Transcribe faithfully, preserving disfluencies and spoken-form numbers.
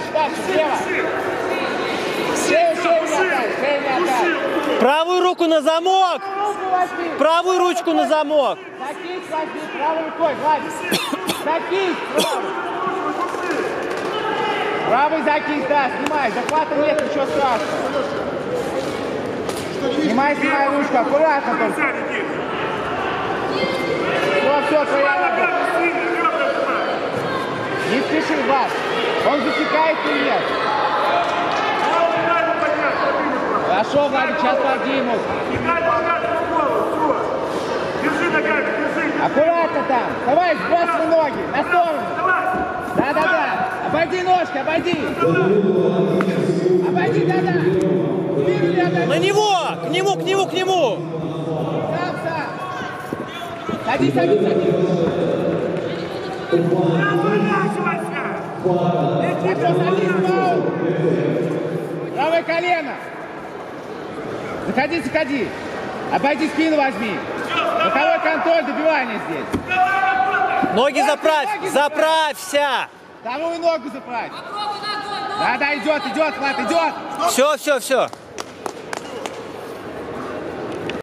дальше, слева. Шею, шею не отдай, шею не отдай. Правую руку на замок! Правую ручку на замок! Закинь, возьми, правой рукой, Владик. Закинь, правой. Правый закинь, да, снимай. Захвата нет, ничего страшного. Снимай, снимай ручку, аккуратно только. Все, все, твоя работа. Не спеши, Влад. Он засекает или нет? Хорошо, Владик, сейчас поди ему. Держи ногами, держи. Аккуратно там. Давай, сбрасывай ноги. На сторону. Да-да-да. Обойди ножки, обойди. Обойди, да-да. Спину не отойди. На него! К нему, к нему, к нему! Сам, сам. Садись, садись, садись. Хорошо, садись, Пау. Правое колено. Заходи, заходи. Обойди спину, возьми. Боковой контроль, добивание здесь. Ноги заправь! Заправься! Вторую ногу заправь. Да, да, идет, идет, Влад, идет. Все, все, все.